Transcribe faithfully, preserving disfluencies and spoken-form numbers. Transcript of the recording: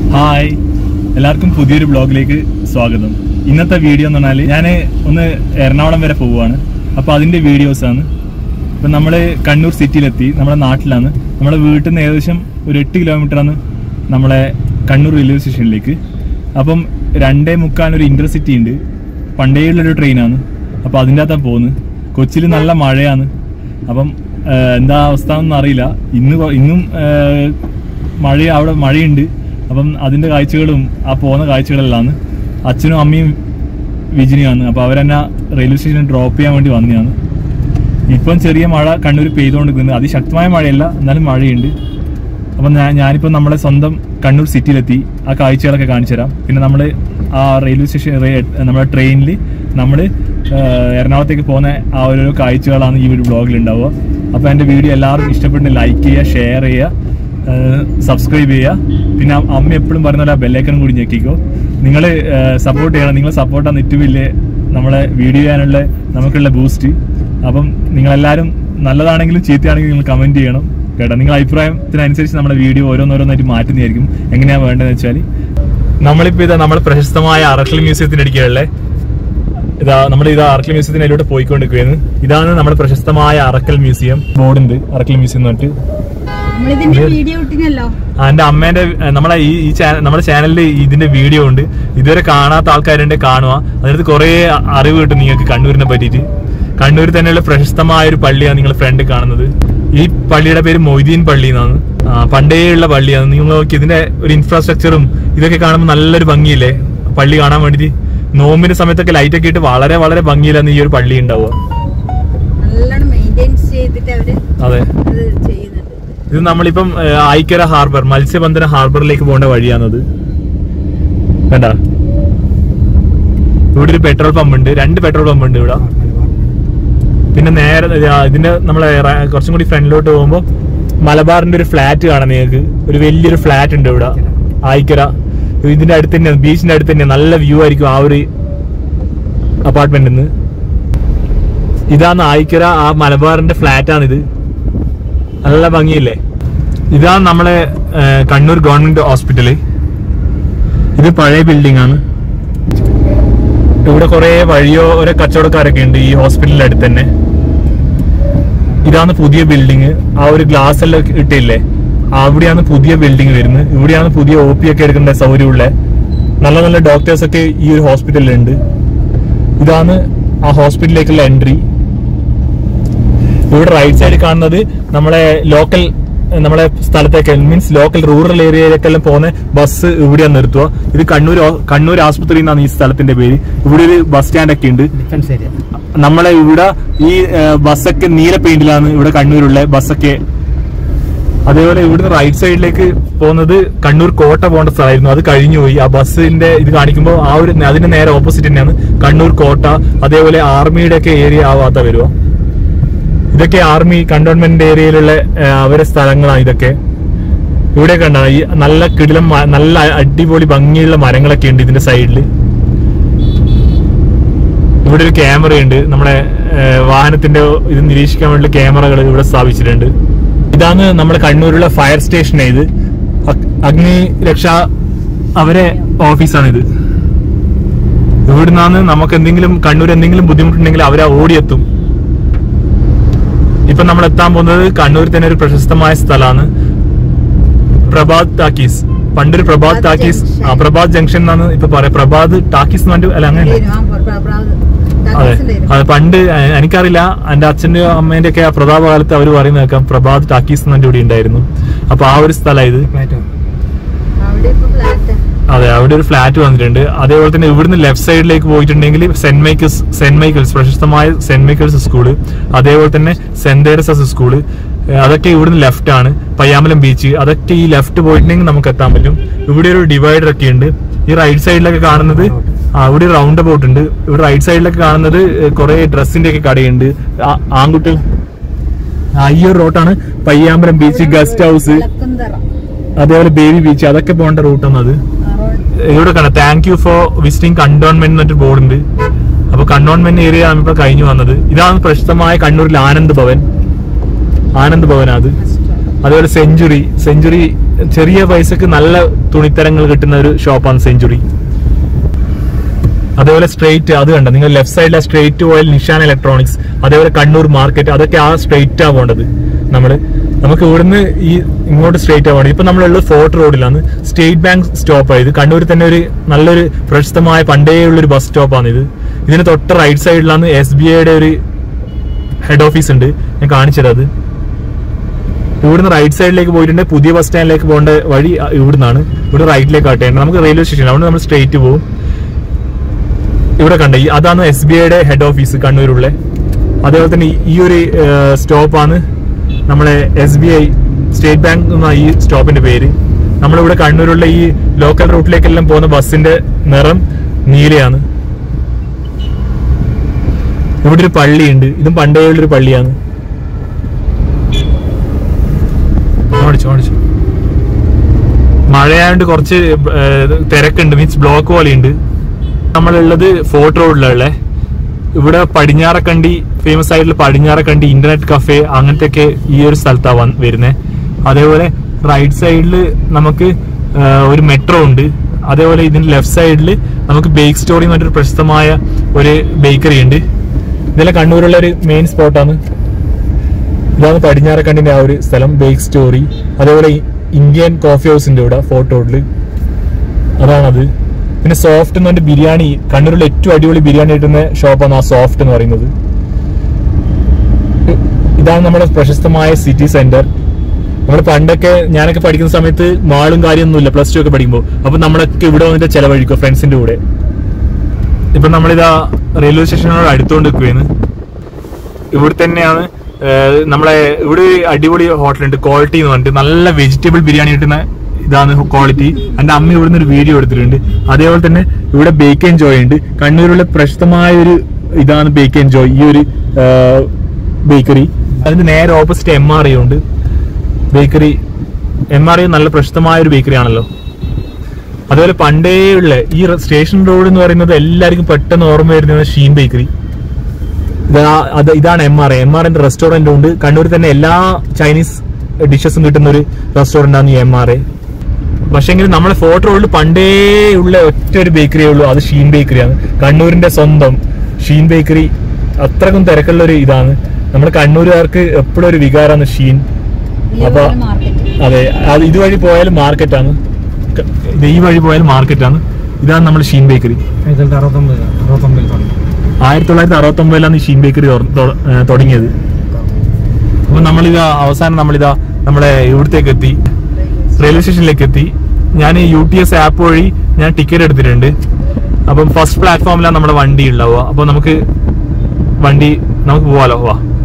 Hi, എല്ലാവർക്കും പുതിയൊരു ബ്ലോഗിലേക്ക് സ്വാഗതം. ഇന്നത്തെ വീഡിയോ എന്ന് പറഞ്ഞാൽ ഞാൻ ഒന്ന് എറണാകുളം വരെ പോവുകയാണ്. അപ്പോൾ അതിൻ്റെ വീഡിയോസാണ്. ഇപ്പം നമ്മൾ കണ്ണൂർ സിറ്റിയിലെത്തി, നമ്മുടെ നാട്ടിലാണ്. നമ്മുടെ വീട്ടിൽ നിന്ന് ഏകദേശം ഒരു എട്ട് കിലോമീറ്ററാണ് നമ്മളെ കണ്ണൂർ റെയിൽവേ സ്റ്റേഷനിലേക്ക്. അപ്പം രണ്ടേ മുക്കാലിനൊരു ഇൻ്റർസിറ്റി ഉണ്ട്, പണ്ടേയുള്ളൊരു ട്രെയിനാണ്. അപ്പോൾ അതിൻ്റെ അകത്താണ് പോകുന്നത്. കൊച്ചിയിൽ നല്ല മഴയാണ്. അപ്പം എന്താ അവസ്ഥ എന്നൊന്നും അറിയില്ല. ഇന്ന് ഇന്നും മഴ അവിടെ മഴയുണ്ട്. അപ്പം അതിൻ്റെ കാഴ്ചകളും ആ പോകുന്ന കാഴ്ചകളെല്ലാം അച്ഛനും അമ്മയും വിജിനിയാണ്. അപ്പോൾ അവരെന്നെ റെയിൽവേ സ്റ്റേഷനിൽ ഡ്രോപ്പ് ചെയ്യാൻ വേണ്ടി വന്നതാണ്. ഇപ്പം ചെറിയ മഴ കണ്ണൂർ പെയ്തുകൊണ്ടിരിക്കുന്നത്, അതിശക്തമായ മഴയല്ല, എന്നാലും മഴയുണ്ട്. അപ്പം ഞാൻ ഞാനിപ്പോൾ നമ്മളെ സ്വന്തം കണ്ണൂർ സിറ്റിയിലെത്തി. ആ കാഴ്ചകളൊക്കെ കാണിച്ചു തരാം. പിന്നെ നമ്മൾ ആ റെയിൽവേ സ്റ്റേഷൻ നമ്മുടെ ട്രെയിനിൽ നമ്മൾ എറണാകുളത്തേക്ക് പോകുന്ന ആ ഓരോ കാഴ്ചകളാണ് ഈ ഒരു ബ്ലോഗിൽ ഉണ്ടാവുക. അപ്പോൾ എൻ്റെ വീഡിയോ എല്ലാവർക്കും ഇഷ്ടപ്പെട്ട് ലൈക്ക് ചെയ്യുക, ഷെയർ ചെയ്യുക, സബ്സ്ക്രൈബ് ചെയ്യുക. പിന്നെ അമ്മ എപ്പോഴും പറയുന്ന പോലെ ആ ബെല്ലൈക്കനും കൂടി ഞെക്കിക്കോ. നിങ്ങൾ സപ്പോർട്ട് ചെയ്യണം. നിങ്ങൾ സപ്പോർട്ടാണ് ഏറ്റവും വലിയ നമ്മളെ വീഡിയോ ചെയ്യാനുള്ള നമുക്കുള്ള ബൂസ്റ്റ്. അപ്പം നിങ്ങളെല്ലാവരും നല്ലതാണെങ്കിലും ചീത്തയാണെങ്കിലും നിങ്ങൾ കമൻറ്റ് ചെയ്യണം കേട്ടോ. നിങ്ങളുടെ അഭിപ്രായത്തിനനുസരിച്ച് നമ്മുടെ വീഡിയോ ഓരോന്നോരോന്നായിട്ട് മാറ്റുന്നതായിരിക്കും. എങ്ങനെയാണ് വേണ്ടതെന്ന് വെച്ചാൽ, നമ്മളിപ്പോൾ ഇതാ നമ്മൾ പ്രശസ്തമായ അറക്കൽ മ്യൂസിയത്തിൻ്റെ അടുക്കലുള്ള ഇതാ നമ്മൾ ഇതാ അറക്കൽ മ്യൂസിയത്തിന് അതിലൂടെ പോയിക്കൊണ്ടിരിക്കുകയാണ്. ഇതാണ് നമ്മുടെ പ്രശസ്തമായ അറക്കൽ മ്യൂസിയം. ബോർഡുണ്ട് അറക്കൽ മ്യൂസിയം എന്ന് പറഞ്ഞിട്ട്. എന്റെ അമ്മേന്റെ നമ്മളെ ഈ നമ്മുടെ ചാനലിൽ ഇതിന്റെ വീഡിയോ ഉണ്ട്. ഇതുവരെ കാണാത്ത ആൾക്കാരുണ്ട്, കാണുക. അതിനകത്ത് കുറെ അറിവ് കിട്ടും നിങ്ങൾക്ക് കണ്ണൂരിനെ പറ്റിയിട്ട്. കണ്ണൂരിൽ തന്നെയുള്ള പ്രശസ്തമായ ഒരു പള്ളിയാണ് നിങ്ങൾ ഫ്രണ്ട് കാണുന്നത്. ഈ പള്ളിയുടെ പേര് മൊയ്തീൻ പള്ളി എന്നാണ്. പണ്ടേയുള്ള പള്ളിയാണ്. നിങ്ങൾ നോക്കി ഇതിന്റെ ഒരു ഇൻഫ്രാസ്ട്രക്ചറും ഇതൊക്കെ കാണുമ്പോൾ നല്ലൊരു ഭംഗിയില്ലേ പള്ളി കാണാൻ വേണ്ടിട്ട്. നോമ്പിന്റെ സമയത്തൊക്കെ ലൈറ്റ് ഒക്കെ ഇട്ട് വളരെ വളരെ ഭംഗിയിലാണ് ഈ ഒരു പള്ളി ഉണ്ടാവുക. അതെ, ഇത് നമ്മളിപ്പം ഐക്കര ഹാർബർ, മത്സ്യബന്ധന ഹാർബറിലേക്ക് പോകേണ്ട വഴിയാണത്. വേണ്ട, ഇവിടെ ഒരു പെട്രോൾ പമ്പ് ഉണ്ട്, രണ്ട് പെട്രോൾ പമ്പ് ഉണ്ട് ഇവിടെ. പിന്നെ നേരെ ഇതിന്റെ നമ്മളെ കുറച്ചും കൂടി ഫ്രണ്ടിലോട്ട് പോകുമ്പോൾ മലബാറിന്റെ ഒരു ഫ്ലാറ്റ് കാണാം നിങ്ങൾക്ക്. ഒരു വലിയൊരു ഫ്ലാറ്റ് ഉണ്ട് ഇവിടെ ഐക്കര. ഇതിന്റെ അടുത്ത് തന്നെയാണ്, ബീച്ചിന്റെ അടുത്ത് തന്നെയാണ്. നല്ല വ്യൂ ആയിരിക്കും ആ ഒരു അപ്പാർട്ട്മെന്റിൽ നിന്ന്. ഇതാണ് ഐക്കര, ആ മലബാറിന്റെ ഫ്ലാറ്റാണിത്. നല്ല ഭംഗിയില്ലേ. ഇതാണ് നമ്മളെ കണ്ണൂർ ഗവൺമെന്റ് ഹോസ്പിറ്റല്. ഇത് പഴയ ബിൽഡിംഗ് ആണ്. ഇവിടെ കുറെ വഴിയോ ഓരോ കച്ചവടക്കാരൊക്കെ ഉണ്ട് ഈ ഹോസ്പിറ്റലിന്റെ അടുത്ത് തന്നെ. ഇതാണ് പുതിയ ബിൽഡിങ്. ആ ഒരു ഗ്ലാസ് എല്ലാം ഇട്ടില്ലേ, അവിടെയാണ് പുതിയ ബിൽഡിംഗ് വരുന്നത്. ഇവിടെയാണ് പുതിയ ഒ പി ഒക്കെ എടുക്കേണ്ട സൗകര്യമുള്ള നല്ല നല്ല ഡോക്ടേഴ്സ് ഒക്കെ ഈ ഒരു ഹോസ്പിറ്റലിൽ ഉണ്ട്. ഇതാണ് ആ ഹോസ്പിറ്റലിലേക്കുള്ള എൻട്രി. ഇവിടെ റൈറ്റ് സൈഡ് കാണുന്നത് നമ്മളെ ലോക്കൽ നമ്മളെ സ്ഥലത്തേക്ക്, മീൻസ് ലോക്കൽ റൂറൽ ഏരിയയിലേക്കെല്ലാം പോകുന്ന ബസ് ഇവിടെയാണ് നിർത്തുക. ഇത് കണ്ണൂർ കണ്ണൂർ ആശുപത്രി എന്നാണ് ഈ സ്ഥലത്തിന്റെ പേര്. ഇവിടെ ഒരു ബസ് സ്റ്റാൻഡ് ഒക്കെ ഉണ്ട്. നമ്മളെ ഇവിടെ ഈ ബസ്സൊക്കെ നീല പെയിന്റിലാണ് ഇവിടെ കണ്ണൂരുള്ള ബസ്സൊക്കെ. അതേപോലെ ഇവിടുന്ന് റൈറ്റ് സൈഡിലേക്ക് പോകുന്നത് കണ്ണൂർ കോട്ട പോകേണ്ട സ്ഥലമായിരുന്നു, അത് കഴിഞ്ഞുപോയി. ആ ബസ്സിന്റെ ഇത് കാണിക്കുമ്പോൾ ആ ഒരു അതിന്റെ നേരെ ഓപ്പോസിറ്റ് തന്നെയാണ് കണ്ണൂർ കോട്ട. അതേപോലെ ആർമിയുടെ ഒക്കെ ഏരിയ ആവാത്ത വരുക. ഇതൊക്കെ ആർമി കണ്ടോൺമെന്റ് ഏരിയയിലുള്ള അവരെ സ്ഥലങ്ങളാണ് ഇതൊക്കെ. ഇവിടെ കണ്ട ഈ നല്ല കിടിലം നല്ല അടിപൊളി ഭംഗിയുള്ള മരങ്ങളൊക്കെ ഉണ്ട് ഇതിന്റെ സൈഡില്. ഇവിടെ ഒരു ക്യാമറയുണ്ട്, നമ്മുടെ വാഹനത്തിന്റെ ഇത് നിരീക്ഷിക്കാൻ വേണ്ടി ക്യാമറകൾ ഇവിടെ സ്ഥാപിച്ചിട്ടുണ്ട്. ഇതാണ് നമ്മുടെ കണ്ണൂരുള്ള ഫയർ സ്റ്റേഷൻ. ഇത് അഗ്നി രക്ഷാ അവരെ ഓഫീസാണിത്. ഇവിടുന്നാണ് നമുക്ക് എന്തെങ്കിലും കണ്ണൂർ എന്തെങ്കിലും ബുദ്ധിമുട്ടുണ്ടെങ്കിൽ അവരെ ഓടിയെത്തും. ഇപ്പൊ നമ്മൾ എത്താൻ പോകുന്നത് കണ്ണൂർ തന്നെ ഒരു പ്രശസ്തമായ സ്ഥലമാണ്, പ്രഭാത് ടാക്കീസ്. പണ്ടൊരു പ്രഭാത് ടാക്കീസ്, ആ പ്രഭാത് ജംഗ്ഷൻ എന്നാണ് ഇപ്പൊ പറയാം. പ്രഭാത് ടാക്കീസ് എന്ന് പറഞ്ഞിട്ട് അല്ല, അങ്ങനെ അതെ അതെ. പണ്ട് എനിക്കറിയില്ല, എന്റെ അച്ഛന്റെ അമ്മേന്റെ ഒക്കെ പ്രതാപ കാലത്ത് അവർ പറയുന്ന കേൾക്കാം പ്രഭാത് ടാക്കീസ് എന്ന് ഇവിടെ ഉണ്ടായിരുന്നു. അപ്പൊ ആ ഒരു സ്ഥലം ഇത്. അതെ, അവിടെ ഒരു ഫ്ലാറ്റ് വന്നിട്ടുണ്ട്. അതേപോലെ തന്നെ ഇവിടുന്ന് ലെഫ്റ്റ് സൈഡിലേക്ക് പോയിട്ടുണ്ടെങ്കിൽ സെന്റ് മൈക്കിൾസ് സെന്റ് മൈക്കിൾസ് പ്രശസ്തമായ സെന്റ് മൈക്കിൾസ് സ്കൂള്, അതേപോലെ തന്നെ സെന്റ് തേരസസ് സ്കൂള്, അതൊക്കെ ഇവിടുന്ന് ലെഫ്റ്റ് ആണ്. പയ്യാമ്പലം ബീച്ച്, അതൊക്കെ ഈ ലെഫ്റ്റ് പോയിട്ടുണ്ടെങ്കിൽ നമുക്ക് എത്താൻ പറ്റും. ഇവിടെ ഒരു ഡിവൈഡർ ഒക്കെ ഉണ്ട്. ഈ റൈറ്റ് സൈഡിലൊക്കെ കാണുന്നത് അവിടെ റൗണ്ട് അബൌട്ട് ഉണ്ട്. ഇവിടെ റൈറ്റ് സൈഡിലൊക്കെ കാണുന്നത് കുറെ ഡ്രസ്സിന്റെ ഒക്കെ കടയുണ്ട്. ആൺകുട്ടികൾ ഈ ഒരു റോട്ടാണ് പയ്യാമ്പലം ബീച്ച്, ഗസ്റ്റ് ഹൗസ്, അതേപോലെ ബേബി ബീച്ച്, അതൊക്കെ പോകേണ്ട റൂട്ടാണ് അത്. ഇവിടെ കാണാം thank you for visiting cantonment എന്നൊരു ബോർഡ് ഉണ്ട്. അപ്പൊ കണ്ടോൺമെന്റ് ഏരിയ ആണ് ഇപ്പൊ കഴിഞ്ഞു വന്നത്. ഇതാണ് പ്രശസ്തമായ കണ്ണൂരിൽ ആനന്ദ് ഭവൻ. ആനന്ദ് ഭവൻ അത്. അതുപോലെ സെഞ്ചുറി സെഞ്ചുറി ചെറിയ പൈസക്ക് നല്ല തുണിത്തരങ്ങൾ കിട്ടുന്ന ഒരു ഷോപ്പാണ് സെഞ്ചുറി. അതേപോലെ സ്ട്രേറ്റ് അത് കണ്ട നിങ്ങൾ ലെഫ്റ്റ് സൈഡിലെ സ്ട്രേറ്റ് പോയാൽ നിഷാൻ ഇലക്ട്രോണിക്സ്, അതേപോലെ കണ്ണൂർ മാർക്കറ്റ്, അതൊക്കെ ആ സ്ട്രേറ്റ് ആ പോകേണ്ടത്. നമ്മള് നമുക്ക് ഇവിടുന്ന് ഈ ഇങ്ങോട്ട് സ്ട്രേറ്റ് ആവേണ്ടത്. ഇപ്പൊ നമ്മളുള്ളത് ഫോർട്ട് റോഡിലാണ്. സ്റ്റേറ്റ് ബാങ്ക് സ്റ്റോപ്പ് ആയത് കണ്ണൂരിൽ തന്നെ ഒരു നല്ലൊരു പ്രശസ്തമായ പണ്ടേ ഉള്ളൊരു ബസ് സ്റ്റോപ്പാണ് ഇത്. ഇതിന് തൊട്ട് റൈറ്റ് സൈഡിലാണ് എസ് ബി ഐയുടെ ഒരു ഹെഡ് ഓഫീസ് ഉണ്ട്. ഞാൻ കാണിച്ചത് അത് ഇവിടുന്ന് റൈറ്റ് സൈഡിലേക്ക് പോയിട്ടുണ്ടെങ്കിൽ പുതിയ ബസ് സ്റ്റാൻഡിലേക്ക് പോകേണ്ട വഴി ഇവിടുന്നാണ്. ഇവിടെ റൈറ്റിലേക്ക് ആട്ടേണ്ടത്. നമുക്ക് റെയിൽവേ സ്റ്റേഷൻ അവിടെ നമ്മൾ സ്ട്രേറ്റ് പോകും. ഇവിടെ കണ്ട അതാണ് എസ് ബി ഐയുടെ ഹെഡ് ഓഫീസ് കണ്ണൂരുള്ള. അതേപോലെ തന്നെ ഈ ഒരു സ്റ്റോപ്പാണ് നമ്മളെ S B I state bank എന്ന ഈ സ്റ്റോപ്പിന്റെ പേര്. നമ്മളിവിടെ കണ്ണൂരുള്ള ഈ ലോക്കൽ റൂട്ടിലേക്കെല്ലാം പോകുന്ന ബസ്സിന്റെ നിറം നീലയാണ്. ഇവിടെ ഒരു പള്ളിയുണ്ട്. ഇതും പണ്ടേ ഉള്ളൊരു പള്ളിയാണ്. മഴയായോണ്ട് കുറച്ച് തിരക്കുണ്ട്, മീൻസ് ബ്ലോക്ക് പോലെയുണ്ട്. നമ്മളുള്ളത് ഫോർട്ട് റോഡിലുള്ള ഇവിടെ പടിഞ്ഞാറക്കണ്ടി ഫേമസ് ആയിട്ടുള്ള പടിഞ്ഞാറക്കണ്ടി ഇന്റർനെറ്റ് കഫേ അങ്ങനത്തെ ഒക്കെ ഈ ഒരു സ്ഥലത്താണ് വരുന്നത്. അതേപോലെ റൈറ്റ് സൈഡിൽ നമുക്ക് ഒരു മെട്രോ ഉണ്ട്. അതേപോലെ ഇതിന്റെ ലെഫ്റ്റ് സൈഡിൽ നമുക്ക് ബേക്ക് സ്റ്റോറി എന്ന് പറഞ്ഞൊരു പ്രശസ്തമായ ഒരു ബേക്കറി ഉണ്ട്. ഇതെല്ലാം കണ്ണൂരുള്ള ഒരു മെയിൻ സ്പോട്ടാണ്. ഇതാണ് പടിഞ്ഞാറക്കണ്ടിന്റെ ആ ഒരു സ്ഥലം, ബേക്ക് സ്റ്റോറി. അതേപോലെ ഇന്ത്യൻ കോഫി ഹൗസ് ഉണ്ട് ഇവിടെ ഫോർട്ട് റോഡിൽ, അതാണത്. പിന്നെ സോഫ്റ്റ് എന്ന് പറഞ്ഞ ബിരിയാണി, കണ്ണൂരിൽ ഏറ്റവും അടിപൊളി ബിരിയാണി കിട്ടുന്ന ഷോപ്പാണ് ആ സോഫ്റ്റ് എന്ന് പറയുന്നത്. ഇതാണ് നമ്മുടെ പ്രശസ്തമായ സിറ്റി സെന്റർ. നമ്മൾ പണ്ടൊക്കെ ഞാനൊക്കെ പഠിക്കുന്ന സമയത്ത് മാളും കാര്യമൊന്നുമില്ല, പ്ലസ് ടു ഒക്കെ പഠിക്കുമ്പോൾ. അപ്പൊ നമ്മളൊക്കെ ഇവിടെ വന്നിട്ട് ചെലവഴിക്കും ഫ്രണ്ട്സിന്റെ കൂടെ. ഇപ്പൊ നമ്മളിതാ റെയിൽവേ സ്റ്റേഷനോട് അടുത്തോണ്ട് നിൽക്കുകയാണ്. ഇവിടെ തന്നെയാണ് നമ്മളെ ഇവിടെ അടിപൊളി ഹോട്ടലുണ്ട് ക്വാളിറ്റി എന്ന് പറഞ്ഞിട്ട്, നല്ല വെജിറ്റബിൾ ബിരിയാണി കിട്ടുന്ന ഇതാണ് ക്വാളിറ്റി. എന്റെ അമ്മ ഇവിടുന്ന് ഒരു വീഡിയോ എടുത്തിട്ടുണ്ട്. അതേപോലെ തന്നെ ഇവിടെ ബേക്ക് ആൻഡ് ജോയ് ഉണ്ട്. കണ്ണൂരിലെ പ്രശസ്തമായ ഒരു ഇതാണ് ബേക്ക് ആൻഡ് ജോയ്, ഈ ഒരു ബേക്കറി. അതിന് നേരെ ഓപ്പോസിറ്റ് എം ആർ ഐ ഉണ്ട് ബേക്കറി. എം ആർ ഐ നല്ല പ്രശസ്തമായ ഒരു ബേക്കറി ആണല്ലോ. അതുപോലെ പണ്ടേ ഉള്ള ഈ സ്റ്റേഷൻ റോഡ് എന്ന് പറയുന്നത് എല്ലാവർക്കും പെട്ടെന്ന് ഓർമ്മ വരുന്നത് ഷീൻ ബേക്കറി. അത് ഇതാണ് M R I. M R ഐന്റെ റെസ്റ്റോറന്റ് ഉണ്ട് കണ്ണൂരിൽ തന്നെ. എല്ലാ ചൈനീസ് ഡിഷസും കിട്ടുന്ന ഒരു റെസ്റ്റോറന്റ് ആണ് ഈ എം ആർ ഐ. പക്ഷെങ്കിൽ നമ്മളെ ഫോർട്ട് റോഡിൽ പണ്ടേ ഉള്ള ഒറ്റ ഒരു ബേക്കറിയേ ഉള്ളൂ, അത് ഷീൻ ബേക്കറിയാണ്. കണ്ണൂരിന്റെ സ്വന്തം ഷീൻ ബേക്കറി. അത്രക്കും തിരക്കുള്ള ഒരു ഇതാണ്. നമ്മുടെ കണ്ണൂരുകാർക്ക് എപ്പോഴും ഒരു വികാരമാണ് ഷീൻ. അപ്പൊ അതെ, അത് ഇതുവഴി പോയാലും മാർക്കറ്റാണ്, ഈ വഴി പോയാലും മാർക്കറ്റാണ്. ഇതാണ് നമ്മുടെ ഷീൻ ബേക്കറി. ആയിരത്തി തൊള്ളായിരത്തി അറുപത്തി ഒമ്പതിലാണ് ഈ ഷീൻ ബേക്കറി തുടങ്ങിയത്. അപ്പൊ നമ്മളിതാ അവസാനം നമ്മളിതാ നമ്മളെ ഇവിടത്തേക്ക് എത്തി, റെയിൽവേ സ്റ്റേഷനിലേക്ക് എത്തി. ഞാൻ യു ടി എസ് ആപ്പ് വഴി ഞാൻ ടിക്കറ്റ് എടുത്തിട്ടുണ്ട്. അപ്പം ഫസ്റ്റ് പ്ലാറ്റ്ഫോമിലാണ് നമ്മുടെ വണ്ടി ഉണ്ടാവുക. അപ്പൊ നമുക്ക് വണ്ടി നമുക്ക് പോവാലോ. വാ.